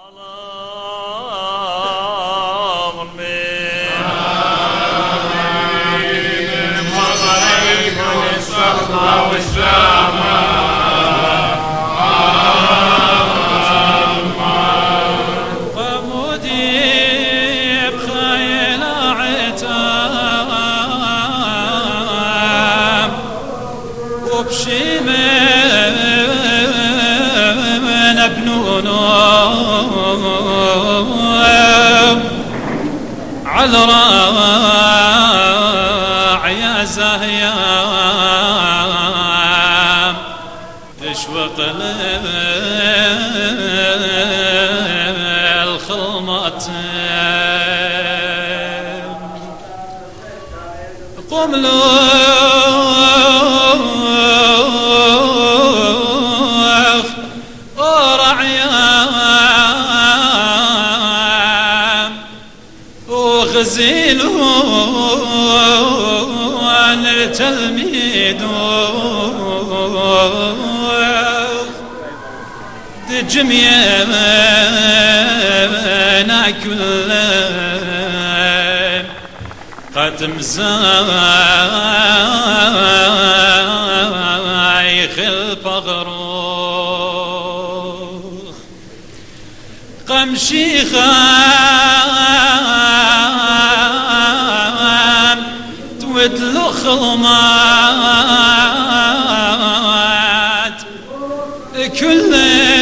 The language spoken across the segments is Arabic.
على راعي زهيام تشوق الخلمات قم له غزيلون التلميذ دجمينا كل قد مزايخ الفغروخ قمشي ودلو خلمات كل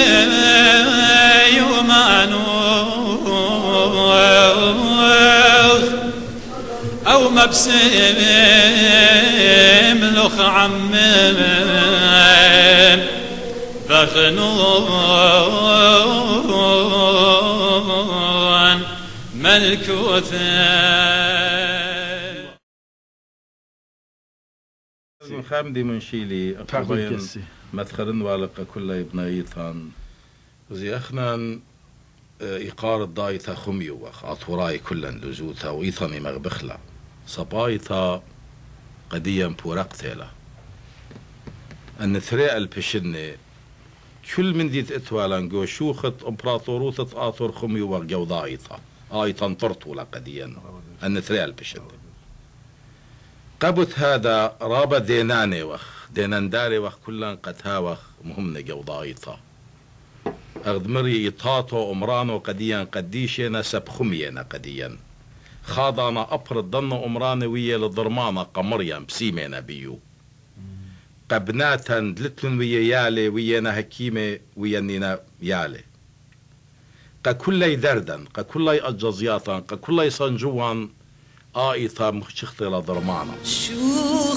يومان أو مبسم لخ عمم فخنون ملكوثان خامدي من شيلي أقبين مدخلن والقة كل ابنايثان زي أخنان إيقار الضايثة خميو وخ أطوراي كلن لزوثا وإيثاني مغبخلا صبايثا قديا بورقتلا أن ثريع البشنة كل من ديت إتوالان جو شوخت إمبراطوروثة آثور خميو وخ جو ضايثا آيثان طرطولا قديا أن ثريع البشنة قبت هذا رابا ديناني وخ دينانداري وخ كلان قتها وخ مهمنا جوضايطة أغدمري إطاطو أمرانو قديا قديشينا سب خمينا قديا خاضانا أبر الضن أمراني ويا لضرمانا قمريا بسيمينا بيو قبناتا دلتلن ويا يالي ويانا هكيمي ويانينا يالي قكلي دردن قكلي أجزياتا قكلي صنجوان آيثا مخشخت إلى ضرمانا شو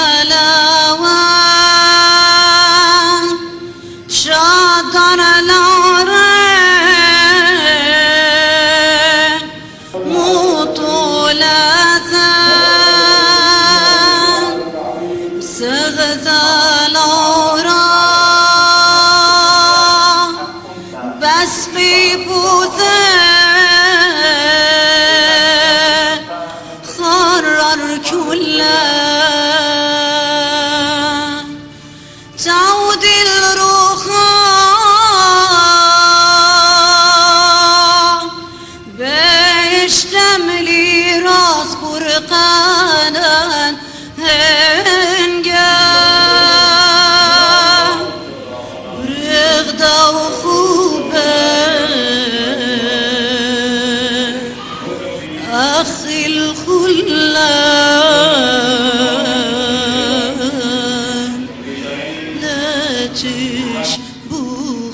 خلاوان شادر العرين مطولثان سغث العرا بس في بوثان تعود الرخاء بيشتملي راس برقانا هنجا برغدا وخوبا أخي الخلان لا تشبخ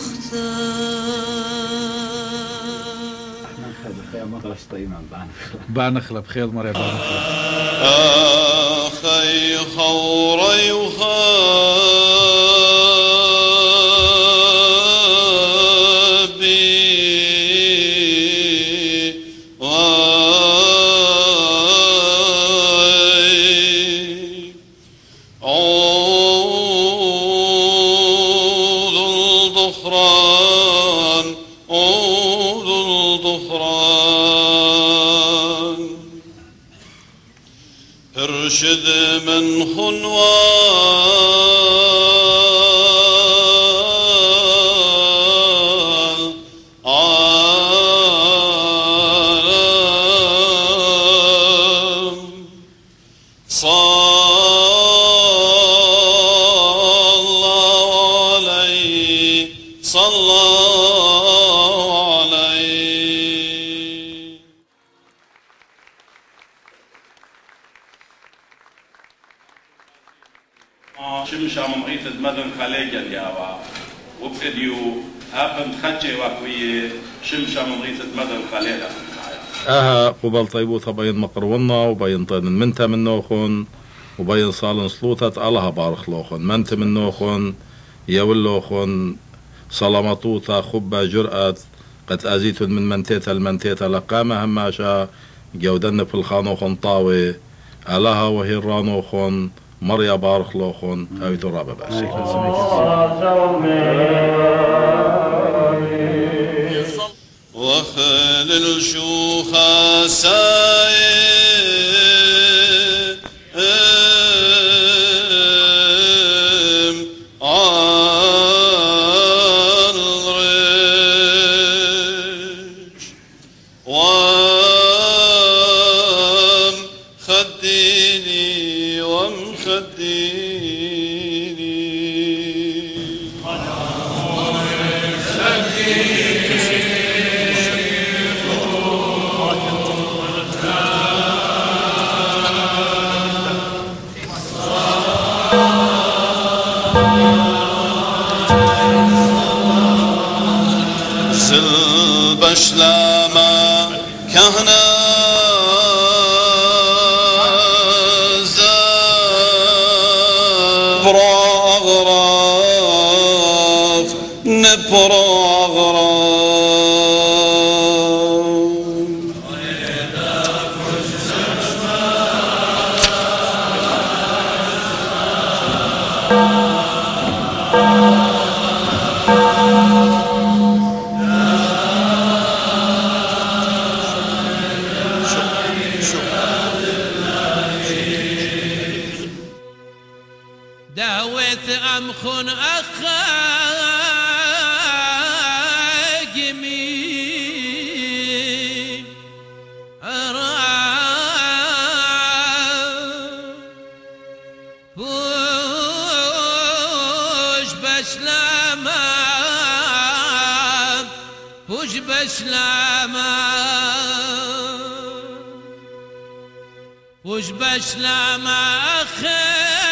بانخلة بخير مرة بانخلة أخي خوري ارشد من خنوان شمشا ممغيت مدن خليجل يا وبقديو هابن خجي وكوية شمشا ممغيت مدن خليجل قبل طيبوثة بين مقرونا وبين طين منتا من نوخون وبين صالن سلوطة الله بارخ لوخون منت من نوخون يولوخون صلامطوطة خبة جرأة قد أزيت من منتيتا المنتيتا لقامة هماشا جودن في الخانوخون طاوي ألاها وهي الرانوخون مريا بارخ لوخون هاي ترابة باسي وخل الشوخة سايم عن الريش ومخديني ومخديني بشلاما كهنا زبرا أغراف نبرا أغراف داويت أمخن أخا جميل فوش بشلاما فوش بشلاما فوش بشلاما أخي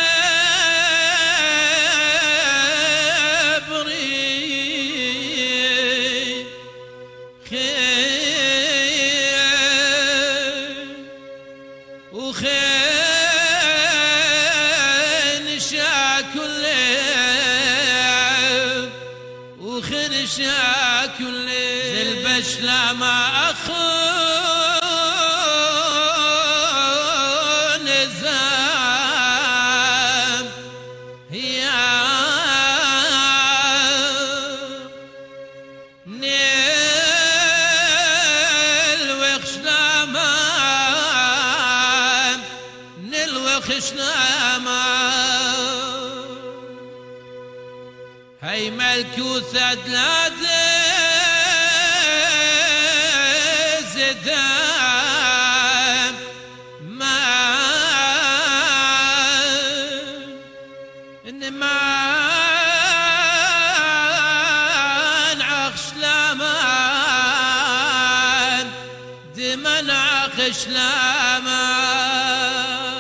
كل البشلة ما أخون زام يا نيل وخشلاما نيل وخشلاما هاي ملكوثة دلادي زدام ما نعخش لامان دمن عخش لامان